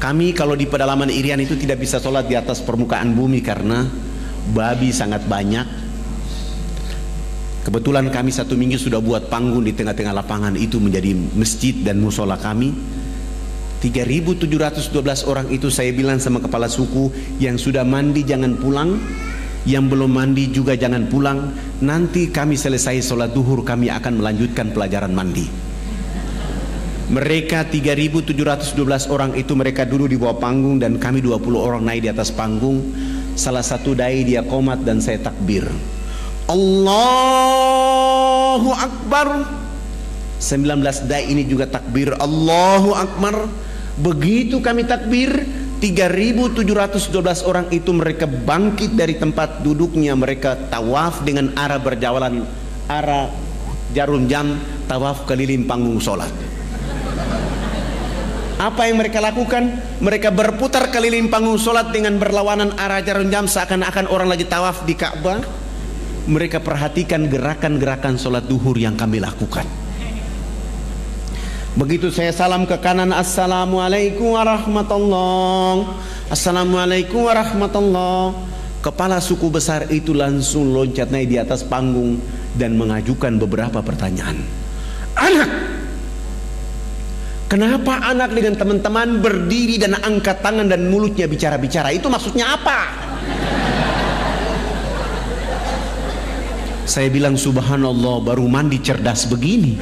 Kami kalau di pedalaman Irian itu tidak bisa sholat di atas permukaan bumi karena babi sangat banyak. Kebetulan kami satu minggu sudah buat panggung di tengah-tengah lapangan itu menjadi masjid dan musola kami. 3.712 orang itu saya bilang sama kepala suku, yang sudah mandi jangan pulang, yang belum mandi juga jangan pulang. Nanti kami selesai sholat duhur kami akan melanjutkan pelajaran mandi. Mereka 3.712 orang itu mereka dulu di bawah panggung dan kami 20 orang naik di atas panggung. Salah satu dai dia qomat dan saya takbir. Allahu Akbar. 19 dai ini juga takbir Allahu Akbar. Begitu kami takbir, 3.712 orang itu mereka bangkit dari tempat duduknya, mereka tawaf dengan arah berjalan, arah jarum jam, tawaf keliling panggung sholat. Apa yang mereka lakukan? Mereka berputar keliling panggung sholat dengan berlawanan arah jarum jam seakan-akan orang lagi tawaf di Ka'bah. Mereka perhatikan gerakan-gerakan sholat duhur yang kami lakukan. Begitu saya salam ke kanan, Assalamualaikum warahmatullahi, Assalamualaikum warahmatullahi. Kepala suku besar itu langsung loncat naik di atas panggung dan mengajukan beberapa pertanyaan. Anak, kenapa anak dengan teman-teman berdiri dan angkat tangan dan mulutnya bicara-bicara? Itu maksudnya apa? Saya bilang subhanallah, baru mandi cerdas begini.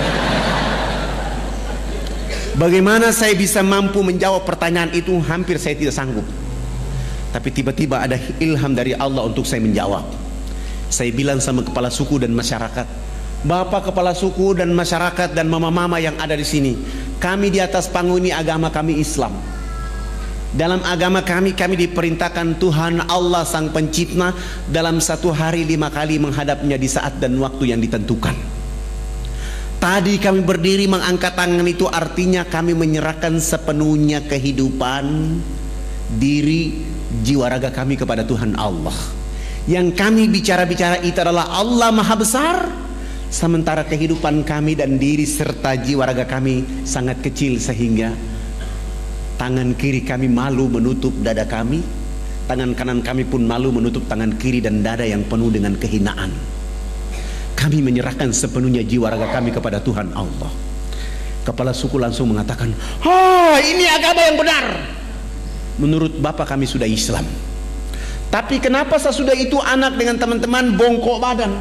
Bagaimana saya bisa mampu menjawab pertanyaan itu? Hampir saya tidak sanggup. Tapi tiba-tiba ada ilham dari Allah untuk saya menjawab. Saya bilang sama kepala suku dan masyarakat, Bapak kepala suku dan masyarakat dan mama-mama yang ada di sini, kami di atas panggung ini agama kami Islam. Dalam agama kami diperintahkan Tuhan Allah Sang Pencipta dalam satu hari 5 kali menghadapnya di saat dan waktu yang ditentukan. Tadi kami berdiri mengangkat tangan itu artinya kami menyerahkan sepenuhnya kehidupan, diri, jiwa raga kami kepada Tuhan Allah. Yang kami bicara-bicara itu adalah Allah Maha Besar, sementara kehidupan kami dan diri serta jiwa raga kami sangat kecil sehingga tangan kiri kami malu menutup dada kami, tangan kanan kami pun malu menutup tangan kiri dan dada yang penuh dengan kehinaan. Kami menyerahkan sepenuhnya jiwa raga kami kepada Tuhan Allah. Kepala suku langsung mengatakan, ini agama yang benar. Menurut Bapak kami sudah Islam. Tapi kenapa sesudah itu anak dengan teman-teman bongkok badan?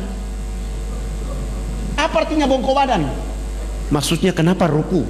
Apa artinya bongkok badan? Maksudnya kenapa ruku?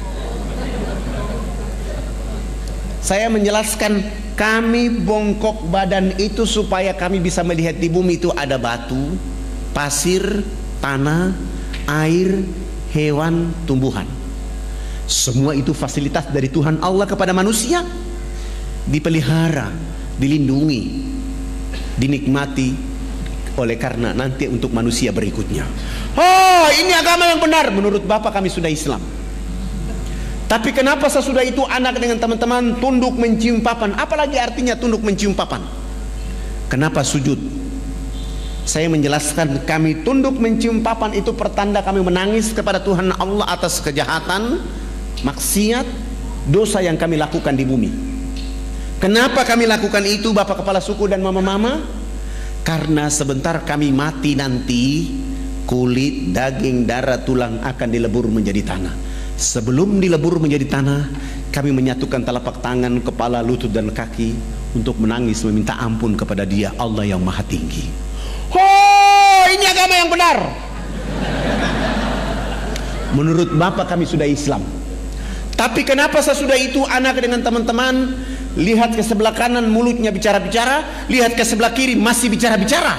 Saya menjelaskan, kami bongkok badan itu supaya kami bisa melihat di bumi itu ada batu, pasir, tanah, air, hewan, tumbuhan. Semua itu fasilitas dari Tuhan Allah kepada manusia. Dipelihara, dilindungi, dinikmati oleh karena nanti untuk manusia berikutnya. Ini agama yang benar. Menurut Bapak kami sudah Islam. Tapi kenapa sesudah itu anak dengan teman-teman tunduk mencium papan? Apalagi artinya tunduk mencium papan? Kenapa sujud? Saya menjelaskan, kami tunduk mencium papan itu pertanda kami menangis kepada Tuhan Allah atas kejahatan, maksiat, dosa yang kami lakukan di bumi. Kenapa kami lakukan itu Bapak kepala suku dan mama-mama? Karena sebentar kami mati nanti, kulit, daging, darah, tulang akan dilebur menjadi tanah. Sebelum dilebur menjadi tanah, kami menyatukan telapak tangan, kepala, lutut dan kaki untuk menangis meminta ampun kepada Dia Allah yang Maha Tinggi. Ini agama yang benar. Menurut Bapak kami sudah Islam. Tapi kenapa sesudah itu anak dengan teman-teman lihat ke sebelah kanan mulutnya bicara-bicara, lihat ke sebelah kiri masih bicara-bicara?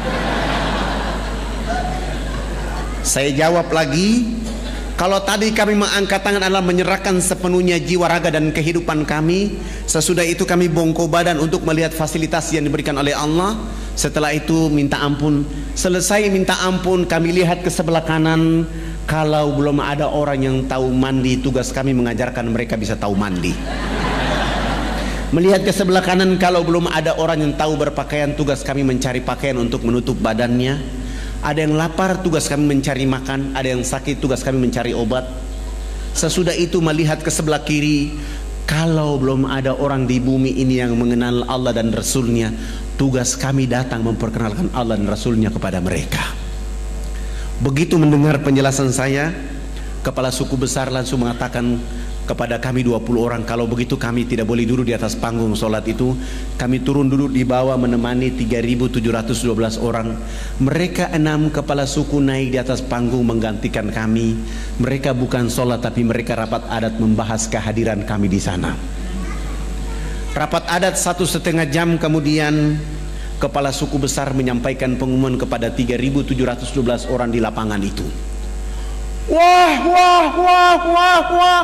Saya jawab lagi, kalau tadi kami mengangkat tangan adalah menyerahkan sepenuhnya jiwa raga dan kehidupan kami, sesudah itu kami bongkok badan untuk melihat fasilitas yang diberikan oleh Allah. Setelah itu minta ampun. Selesai minta ampun, kami lihat ke sebelah kanan. Kalau belum ada orang yang tahu mandi, tugas kami mengajarkan mereka bisa tahu mandi. Melihat ke sebelah kanan, kalau belum ada orang yang tahu berpakaian, tugas kami mencari pakaian untuk menutup badannya. Ada yang lapar, tugas kami mencari makan. Ada yang sakit, tugas kami mencari obat. Sesudah itu melihat ke sebelah kiri, Kalau belum ada orang di bumi ini yang mengenal Allah dan Rasulnya, tugas kami datang memperkenalkan Allah dan Rasulnya kepada mereka. Begitu mendengar penjelasan saya, kepala suku besar langsung mengatakan kepada kami 20 orang, kalau begitu kami tidak boleh duduk di atas panggung sholat itu. Kami turun duduk di bawah menemani 3.712 orang. Mereka 6 kepala suku naik di atas panggung menggantikan kami. Mereka bukan sholat, tapi mereka rapat adat membahas kehadiran kami di sana. Rapat adat 1,5 jam kemudian, kepala suku besar menyampaikan pengumuman kepada 3.712 orang di lapangan itu. Wah, wah, wah, wah, wah,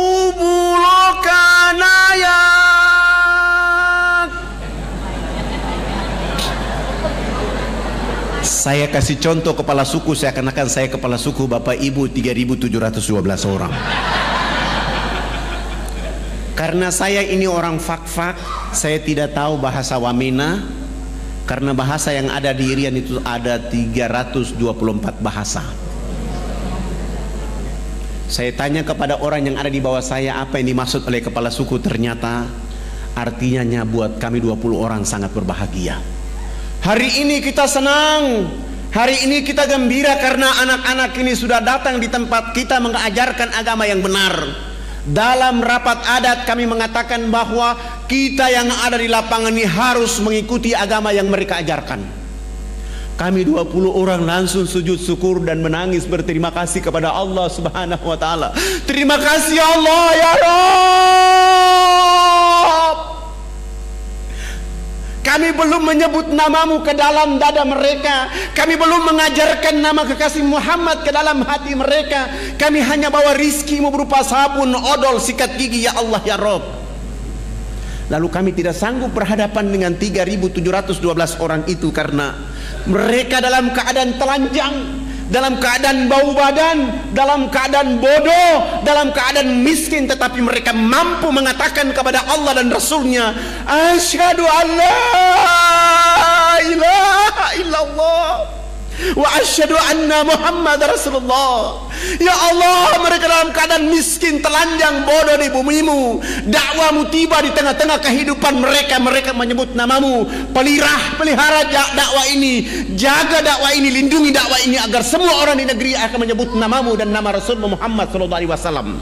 hubulokanayak. Saya kasih contoh kepala suku, seakan-akan saya kepala suku, Bapak Ibu 3.712 orang. Karena saya ini orang fak-fak, saya tidak tahu bahasa Wamena. Karena bahasa yang ada di Irian itu ada 324 bahasa. Saya tanya kepada orang yang ada di bawah saya apa yang dimaksud oleh kepala suku. Ternyata artinya buat kami 20 orang sangat berbahagia. Hari ini kita senang, hari ini kita gembira karena anak-anak ini sudah datang di tempat kita mengajarkan agama yang benar. Dalam rapat adat kami mengatakan bahwa kita yang ada di lapangan ini harus mengikuti agama yang mereka ajarkan. Kami 20 orang langsung sujud syukur dan menangis berterima kasih kepada Allah Subhanahu wa taala. Terima kasih Allah ya Rabb. Kami belum menyebut namamu ke dalam dada mereka. Kami belum mengajarkan nama kekasih Muhammad ke dalam hati mereka. Kami hanya bawa rizkimu berupa sabun, odol, sikat gigi ya Allah ya Rabb. Lalu kami tidak sanggup berhadapan dengan 3.712 orang itu karena mereka dalam keadaan telanjang, dalam keadaan bau badan, dalam keadaan bodoh, dalam keadaan miskin, tetapi mereka mampu mengatakan kepada Allah dan Rasulnya, asyhadu an la ilaha illallah wa asyhadu anna Muhammad Rasulullah. Ya Allah, mereka dalam keadaan miskin, telanjang, bodoh di bumimu. Dakwamu tiba di tengah-tengah kehidupan mereka. Mereka menyebut namamu. Pelihara dakwah ini, jaga dakwah ini, lindungi dakwah ini agar semua orang di negeri akan menyebut namamu dan nama Rasul Muhammad SAW.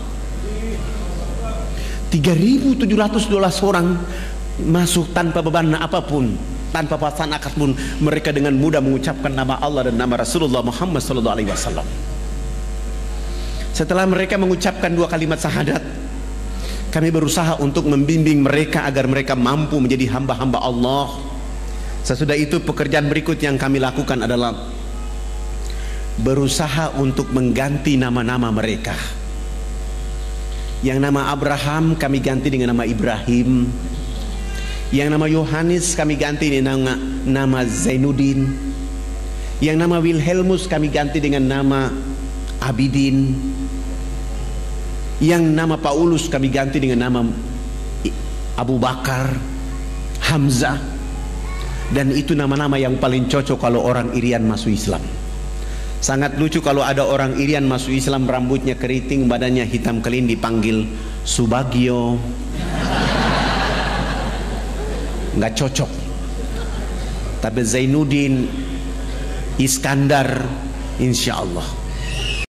3.712 orang masuk tanpa beban apapun, tanpa paksaan akad pun. Mereka dengan mudah mengucapkan nama Allah dan nama Rasulullah Muhammad SAW. Setelah mereka mengucapkan 2 kalimat syahadat, kami berusaha untuk membimbing mereka agar mereka mampu menjadi hamba-hamba Allah. Sesudah itu pekerjaan berikut yang kami lakukan adalah berusaha untuk mengganti nama-nama mereka. Yang nama Abraham kami ganti dengan nama Ibrahim. Yang nama Yohanes kami ganti dengan nama Zainuddin. Yang nama Wilhelmus kami ganti dengan nama Abidin. Yang nama Paulus kami ganti dengan nama Abu Bakar, Hamzah. Dan itu nama-nama yang paling cocok kalau orang Irian masuk Islam. Sangat lucu kalau ada orang Irian masuk Islam, rambutnya keriting, badannya hitam kelin, dipanggil Subagio. Nggak cocok. Tapi Zainuddin, Iskandar, insya Allah.